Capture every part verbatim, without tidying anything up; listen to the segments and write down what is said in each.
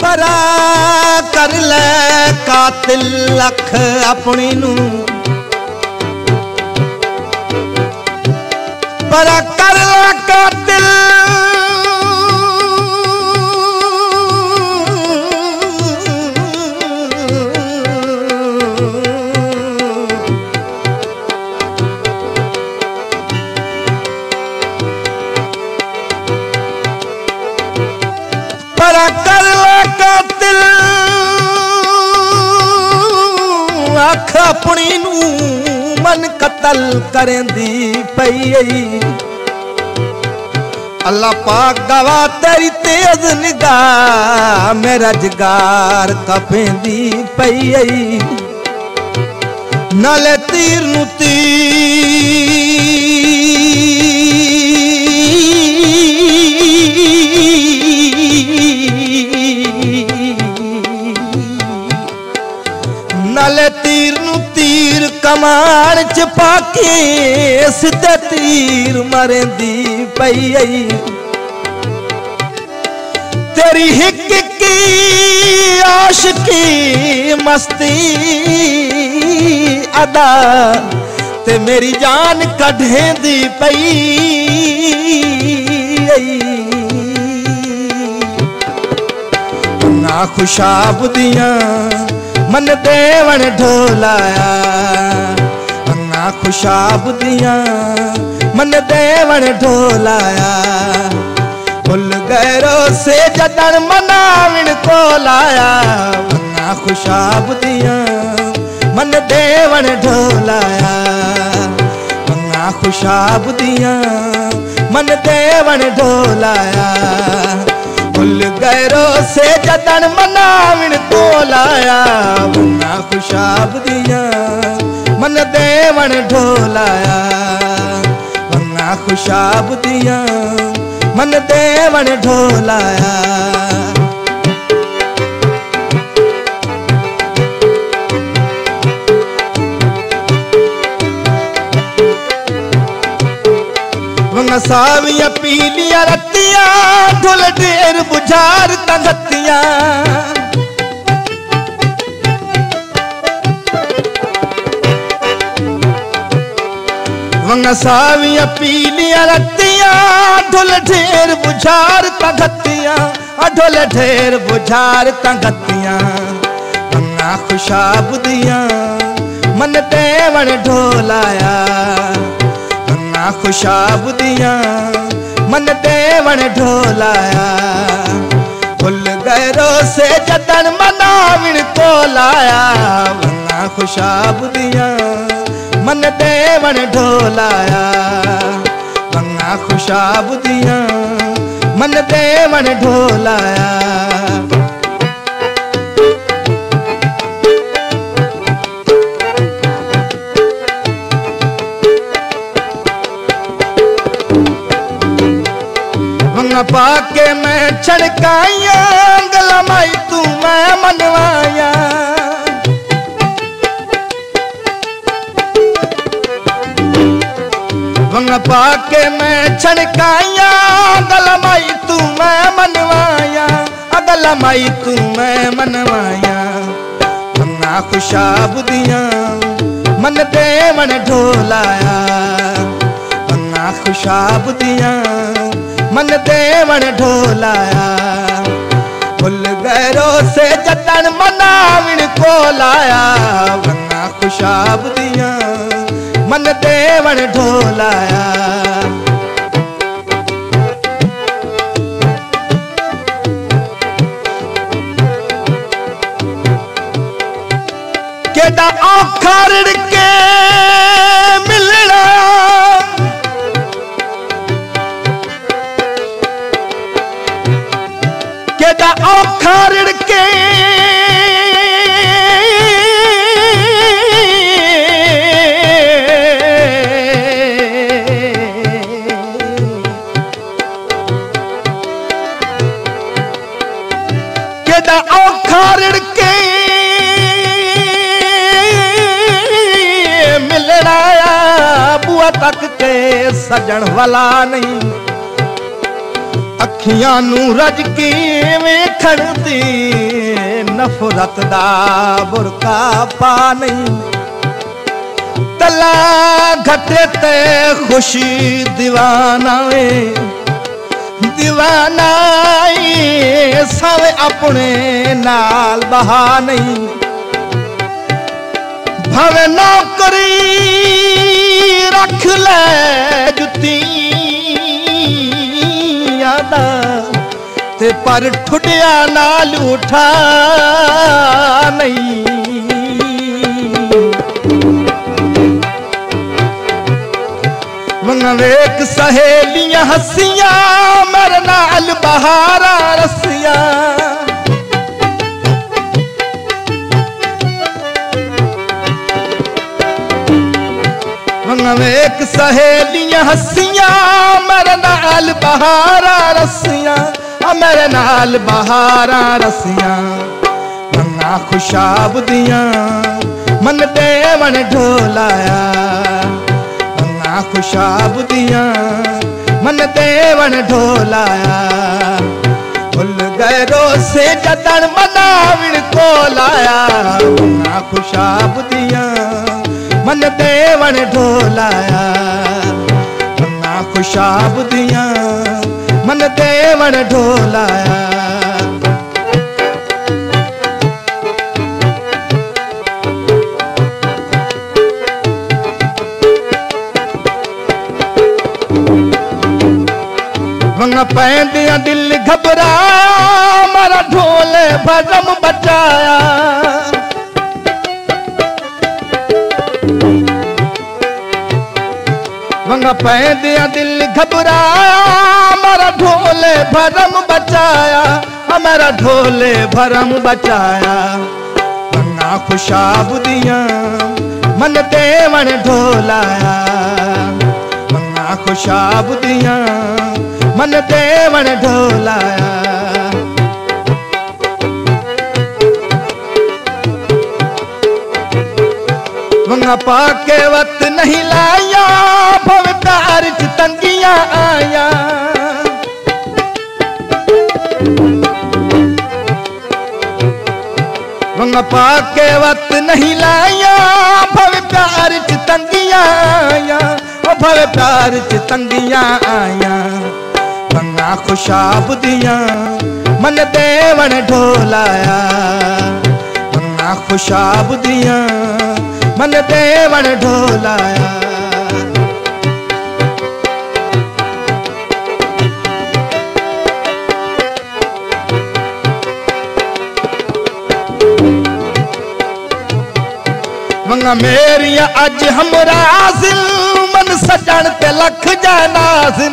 परा कर ले कातिल अख अपनी नू परा कर ले कातिल परा कर ले कातिल अख अपनी नू मन कतल करेंदी पई अल्लाह पाक गवा तेरी तेज निगाह मेरा जगार कपेंदी पई नाले तीर नू नाले तीर नू तीर कमान च पाके सिद्धे तीर मरेंदी पई तेरी हिक की आशिकी मस्ती अदा ते मेरी जान कढेंदी पई ना खुशाब दियां मन देवन ढोलाया अन्ना खुशाब दियां मन देवन ढोलाया भुल गैरो से जदन मनाविन को लाया अन्ना खुशाब दियां मन देवन ढोलाया अन्ना खुशाब दियां मन देवन ढोलाया भुल गैरो से जदन मनाविन को लाया वन्ना खुशाब दियां मन देवन ढोलाया वन्ना खुशाब दियां मन देवन ढोलाया साविया पीलिया रत्तिया ढोल ढेर बुझार तंगतिया वंगा साविया पीलिया रत्तिया ढोल ढेर बुझार तंगतिया ढोल ढेर बुझार तंगतिया वंगा खुशाब दियां मन देवन ढोलाया खुशाब दियां मन देवन ढोलाया भुल गैरो से जदन मनाविन को लाया वन्ना खुशाब दियां मन देवन ढोलाया वन्ना खुशाब दियां मन देवन ढोलाया पाके मैं छड़काया गला माई तू मैं मनवाया वंग पाके मैं छड़काया गला माई तू मैं मनवाया गला माई तू मैं मनवाया वंगा खुशाब दियां मन देवन ढोलाया वंगा खुशाब दियां मन देवन ढोलाया भुल गैरो से जतन मनाविन को लाया वन्ना खुशाब दियां मन देवन ढोलाया केदा औखा रिड़के मिलना केदा औखा रिड़के केदा औखा रिड़के मिलना बुआ तक के सजन वाला नहीं अखियां नू रज के वेखण दी नफरत दा बुरका पा नहीं तला घटे ते खुशी दीवाना वे दीवाना सब अपने नाल बहा नहीं भावे नौकरी रख ले जुतियां दा ते पर ठुडिया नाल उठा नहीं वंगा वेख सहेलियां हसियां मेरे नाल बहारा रसियां वंगा वेख सहेलियां हसियां मेरे नाल बहारा रसियां मेरे नाल बहारा रसियां वंगा खुशाब दियां मन देवन ढोलाया खुशाब दियां मन देवन ढोलाया भुल गए रोसे जदन मनाविन को लाया खुशाब दियां मन देवन ढोलाया खुशाब दियां मन देवन ढोलाया वंगा पैंदिया दिल घबराया मारा ढोले भरम बचाया वंगा पैंदिया दिल घबराया मारा ढोले भरम बचाया हमारा ढोले भरम बचाया वंगा खुशाब दियां मन देवन ढोलाया वंगा खुशाब दियां मन देवन ढोलाया वंगा पाके वक्त नहीं लाया भव प्यार च तंगियां आया वंगा पाके वक्त नहीं लाया भव प्यार च तंगियां आया भव प्यार च तंगियां आया वंगा खुशाब दियां मन देवन ढोलाया वंगा खुशाब दियां मन देवन ढोलाया वंगा मेरिया अज हमरा दिल मन सजन ते लख जाना दिल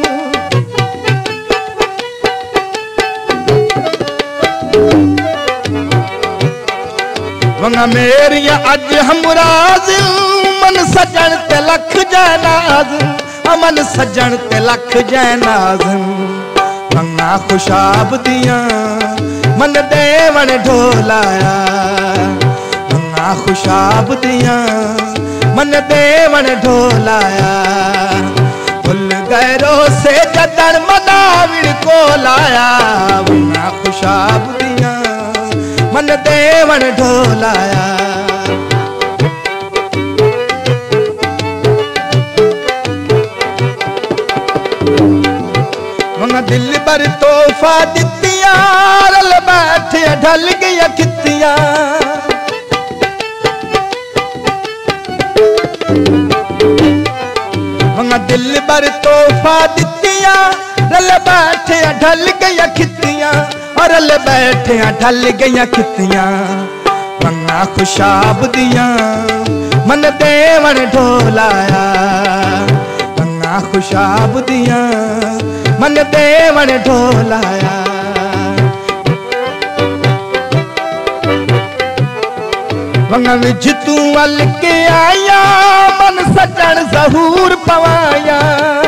वंगा मेरिया अज हमरा दिल मन सजन ते लख जैनाज अमन सजन ते लख जैनाज वंगा खुशाब दियां मन देवन ढोलाया वंगा खुशाब दियां मन देवन ढोलाया भुल गए रोसे जदन मनाविन को लाया वंगा खुशाब दियां मन देवन ढोलाया वंगा दिल पर तोहफा दितियां रल बैठे ढल गया खितियां वंगा दिल पर तोहफा दितियां रल बैठे ढल गया खितियां रल बैठे ढल गया खितियां वंगा खुशाब दियां मन देवन ढोलाया वंगा खुशाब दियां मन देवन ढोलाया वंगा विच तू वल के आया मन सजन जहूर पवाया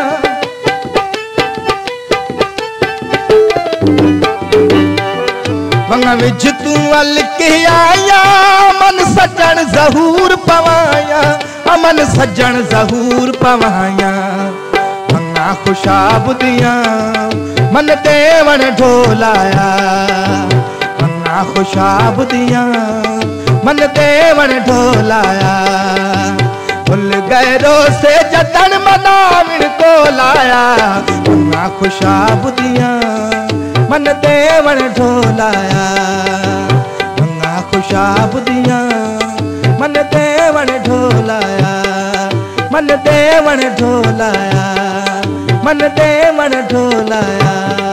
वंगा विच तू वल के आया मन सजन जहूर पवाया अमन सजन जहूर पवाया वंगा खुशाब दियां मन देवण ढोलाया मन्ना खुशाब दिया मन देवण ढोलाया भुल गैरो से जतन मनाविन को लाया मन्ना खुशाब दिया मन देवण ढोलाया मन्ना खुशाब दिया मन देवण ढोलाया मन देवण ढोलाया मन देवण ढोलाया।